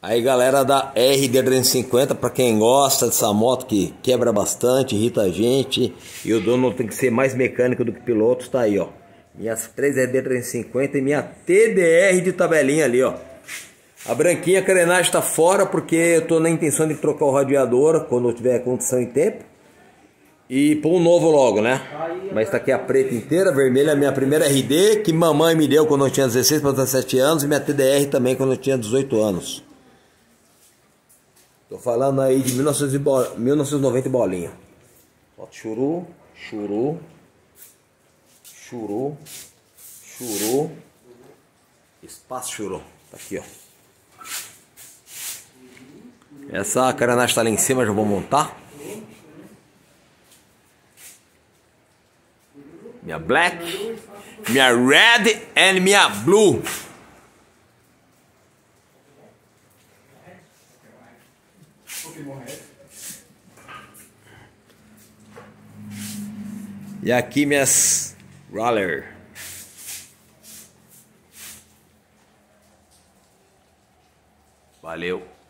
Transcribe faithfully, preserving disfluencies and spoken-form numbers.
Aí galera da R D trezentos e cinquenta, para quem gosta dessa moto que quebra bastante, irrita a gente, e o dono tem que ser mais mecânico do que piloto, tá aí ó. Minhas três R D trezentos e cinquenta e minha T D R de tabelinha ali ó. A branquinha, a carenagem tá fora porque eu tô na intenção de trocar o radiador quando eu tiver condição e tempo. E pôr um novo logo, né? Mas tá aqui a preta inteira, a vermelha é a minha primeira R D, que mamãe me deu quando eu tinha dezesseis para dezessete anos, e minha T D R também quando eu tinha dezoito anos. Tô falando aí de mil novecentos e noventa bolinha. Ó, churu, churu, churu, churu, espaço churu. Tá aqui, ó. Essa carenagem tá lá em cima, já vou montar. Minha black, minha red and minha blue. E aqui minhas roller. Valeu.